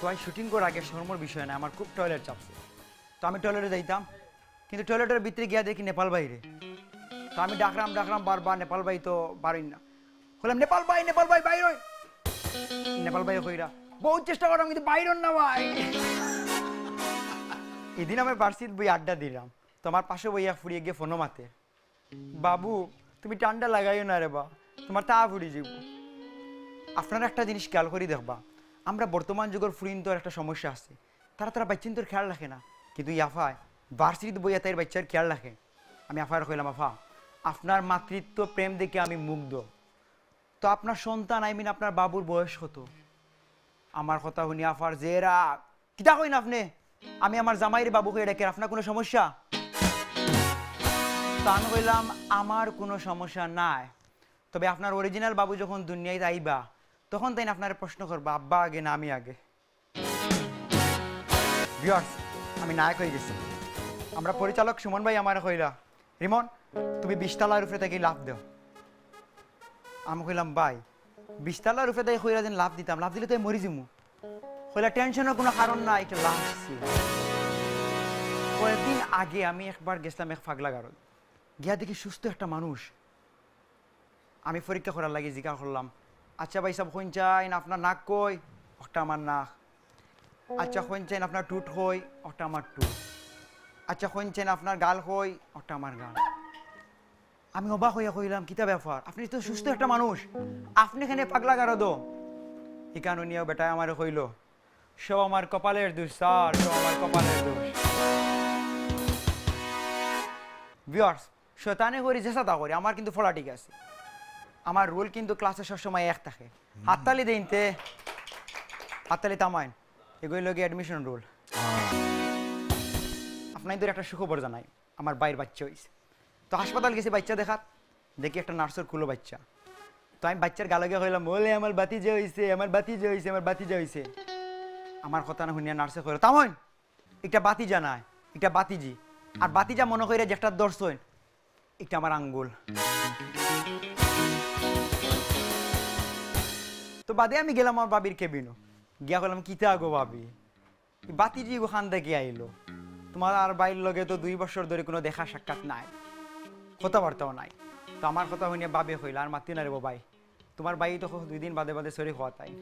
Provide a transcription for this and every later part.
আমি শুটিং করার আগে শর্মর বিষয় না, আমার খুব টয়লেট চাপছে। তো আমি টয়লেটে যাইতাম, কিন্তু টয়লেটের ভিতরে গিয়া দেখি নেপাল বাইরে। তো আমি ডাকরাম বারবার, নেপাল ভাই তো বাড়িন না। বললাম নেপাল ভাই বাইর। নেপাল ভাই কইরা বহুত চেষ্টা করলাম, কিন্তু বাইরন না ভাই। এদিন আমি বার্ষিক বই আড্ডা দিলাম, তো আমার পাশে বইয়া ফুরিয়ে গিয়ে ফোনও মাতে, বাবু তুমি ঠান্ডা লাগাইও না রে বা, তোমার তা ফুরি যাব। আপনারা একটা জিনিস খেয়াল করে দেখবা, আমরা বর্তমান যুগের ফুরিন্তর একটা সমস্যা আছে, তারা বাচ্চিন্তর খেয়াল রাখে না, কিন্তু আফায় বার্ষিক বইয়া তাই বাচ্চার খেয়াল রাখে। আমি আফার কইলাম, আফা আপনার মাতৃত্ব প্রেম দেখে আমি মুগ্ধ। তো আপনার সন্তান আপনার বাবুর বয়স কত? আমার কথা শুনি আফার জেরা কিতা কইন আপনি, আমি আমার জামাইয়ের বাবুকে ডেকে, আপনার কোনো সমস্যা? তো আমি কইলাম আমার কোনো সমস্যা নাই, তবে আপনার অরিজিনাল বাবু যখন দুনিয়ায় আইবা তখন তাই আপনার প্রশ্ন করবা আব্বা আগে না আমি আগে। ভিউয়ার্স, আমি নায়ক হয়ে গেছি। আমরা পরিচালক সুমন ভাই আমার কইলা, রিমন তুমি 20 তলার উপরে থেকে লাভ দাও। আমি কইলাম ভাই 20 তলার উপরে থেকে কইরা যেন লাভ দিতাম, লাভ দিলে তো মরি যামু। কইলা টেনশনের কোনো কারণ নাই, এটা লাভ ছিল। কয়েকদিন আগে আমি একবার গেছিলাম এক পাগলা গারদ, গিয়া দেখি সুস্থ একটা মানুষ। আমি পরীক্ষা করার লাগে জিজ্ঞাসা করলাম, আচ্ছা ভাই সব কোন চাইন আপনার নাক কই? ওটা আমার নাক। আচ্ছা কোন চাইন আপনার টুট কই? ওটা আমার টুট। আচ্ছা কোন চাইন আপনার গাল কই? ওটা আমার গাল। আমি অবাক হইয়া কইলাম কিতা ব্যাপার, আপনি তো সুস্থ একটা মানুষ, আপনি এখানে পাগলা গারদ? এখানে নিয়েও বেটায় আমার কইল, সব আমার কপালের দোষ স্যার, সব আমার কপালের দোষ। ভিউয়ার্স, শয়তানি করি চেষ্টা তা করি, আমার কিন্তু ফলা ঠিক আছে। আমার রুল কিন্তু ক্লাসে সবসময় এক থাকে। হাততালি দিনতে, হাততালি তামাইন, এগুলো লগে অ্যাডমিশন রুল। আপনাদের একটা সুখবর জানাই, আমার বাইরের বাচ্চা হয়েছে। তো হাসপাতাল গেছি বাচ্চা দেখাত, দেখি একটা নার্সের কুলো বাচ্চা। তো আমি বাচ্চার গালে গিয়ে কইলাম, বলে আমার বাতিজা হয়েছে, আমার বাতিজা হয়েছে, আমার বাতিজা হয়েছে। আমার কথা না শুনিয়া নার্সে কইল, তামাইন এটা বাতিজা না, এটা বাতিজি। আর বাতিজা মনে কইরা যে একটা দর্শন, এটা আমার আঙ্গুল। তো বাদে আমি গেলাম আমার বাবির কেবিনও, গিয়া কইলাম কিতা গো বাবি, বাতিজি ওখান থেকে আইলো, তোমার আর বাইর লগে তো 2 বছর ধরে কোনো দেখা সাক্ষাৎ নাই, কথাবার্তাও নাই। তো আমার কথা শুনিয়া বাবি কইলা, আর মাতি না রে ভাই, তোমার বাই তো 2 দিন বাদে বাদে সরি খাওয়া তাই।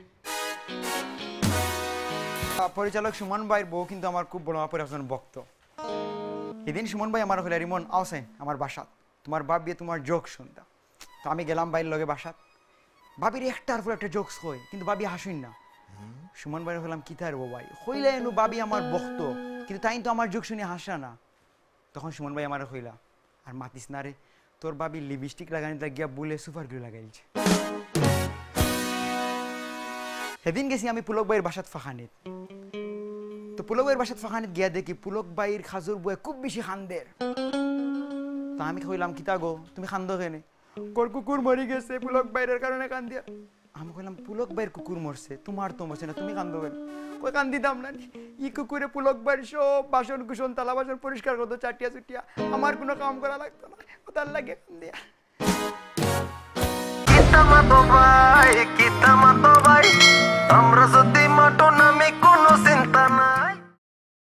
পরিচালক সুমন ভাইয়ের বউ কিন্তু আমার খুব বড় মাপের একজন ভক্ত। এদিন সুমন ভাই আমার কইলা, রিমন আওসেন আমার বাসাত, তোমার বাবি তোমার জোক শুনতাম। তো আমি গেলাম বাইর লগে বাসাত, বাবির একটার পর একটা জোকস কই, কিন্তু বাবি হাসুন না। সুমন ভাই হলাম কি তার ভাই কইলা, এনু বাবি আমার ভক্ত, কিন্তু তাই তো আমার জোক শুনে হাসা না। তখন সুমন ভাই আমার কইলা, আর মাতিস না রে, তোর বাবি লিপস্টিক লাগানি গিয়া বলে সুপার গ্লু লাগাইছে। সেদিন গেছি আমি পুলক ভাইয়ের বাসাত ফাঁকানিত। তো পুলক ভাইয়ের বাসাত ফাঁকানিত গিয়া দেখি পুলক ভাইয়ের খাজুর বয়ে খুব বেশি খান্দের। তা আমি কইলাম কিতা গো তুমি খান্দ কেনে? কোর কুকুর মরি গেছে পুলক ভাইয়ের কারণে কান্দিয়া। আমি কইলাম পুলক ভাইয়ের কুকুর মরছে, তোমার তো মরছে না, তুমি কান্দো কেন? কই কান্দিতাম না, ই কুকুরে পুলক ভাইয়ের সব বাসন কুসন তালা বাসন পরিষ্কার করতো চাটিয়া চুটিয়া, আমার কোনো কাম করা লাগতো না, ওটার লাগে কান্দিয়া। কিতা মাতো ভাই আমরা যদি মাটো না